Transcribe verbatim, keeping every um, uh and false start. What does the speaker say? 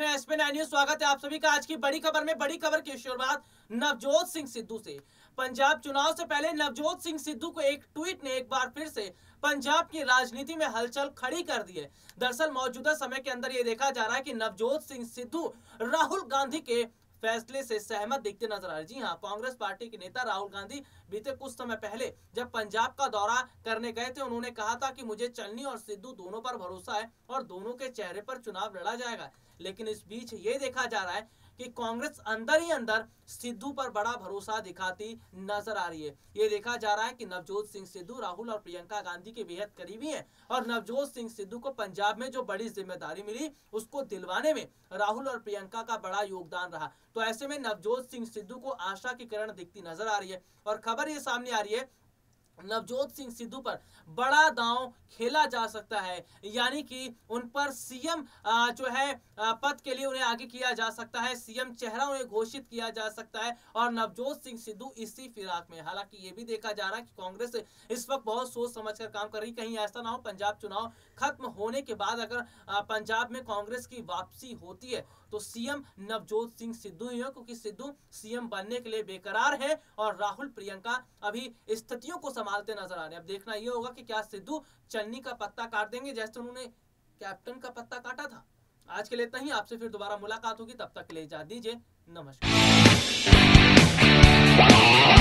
मैं S P nine news, स्वागत है आप सभी का। आज की बड़ी खबर में बड़ी खबर की शुरुआत नवजोत सिंह सिद्धू से। पंजाब चुनाव से पहले नवजोत सिंह सिद्धू को एक ट्वीट ने एक बार फिर से पंजाब की राजनीति में हलचल खड़ी कर दी है। दरअसल मौजूदा समय के अंदर ये देखा जा रहा है कि नवजोत सिंह सिद्धू राहुल गांधी के फैसले से सहमत दिखते नजर आ रहे। जी हां, कांग्रेस पार्टी के नेता राहुल गांधी बीते कुछ समय पहले जब पंजाब का दौरा करने गए थे, उन्होंने कहा था कि मुझे चन्नी और सिद्धू दोनों पर भरोसा है और दोनों के चेहरे पर चुनाव लड़ा जाएगा। लेकिन इस बीच ये देखा जा रहा है कि कांग्रेस अंदर ही अंदर सिद्धू पर बड़ा भरोसा दिखाती नजर आ रही है। ये देखा जा रहा है कि नवजोत सिंह सिद्धू राहुल और प्रियंका गांधी के बेहद करीबी हैं और नवजोत सिंह सिद्धू को पंजाब में जो बड़ी जिम्मेदारी मिली उसको दिलवाने में राहुल और प्रियंका का बड़ा योगदान रहा। तो ऐसे में नवजोत सिंह सिद्धू को आशा की किरण दिखती नजर आ रही है और खबर ये सामने आ रही है नवजोत सिंह सिद्धू पर बड़ा दांव खेला जा सकता है, यानी कि उन पर सीएम जो है पद के लिए उन्हें आगे किया जा सकता है, सीएम चेहरा उन्हें घोषित किया जा सकता है और नवजोत सिंह सिद्धू इसी फिराक में। हालांकि ये भी देखा जा रहा है कि कांग्रेस इस वक्त बहुत सोच समझकर काम कर रही, कहीं ऐसा ना हो पंजाब चुनाव खत्म होने के बाद अगर पंजाब में कांग्रेस की वापसी होती है तो सीएम नवजोत सिंह सिद्धू ही हो, क्योंकि सिद्धू सीएम बनने के लिए बेकरार है और राहुल प्रियंका अभी स्थितियों को संभालते नजर आ रहे हैं। अब देखना यह होगा कि क्या सिद्धू चन्नी का पत्ता काट देंगे जैसे उन्होंने कैप्टन का पत्ता काटा था। आज के लिए इतना ही, आपसे फिर दोबारा मुलाकात होगी, तब तक के लिए इजाजत दीजिए, नमस्कार।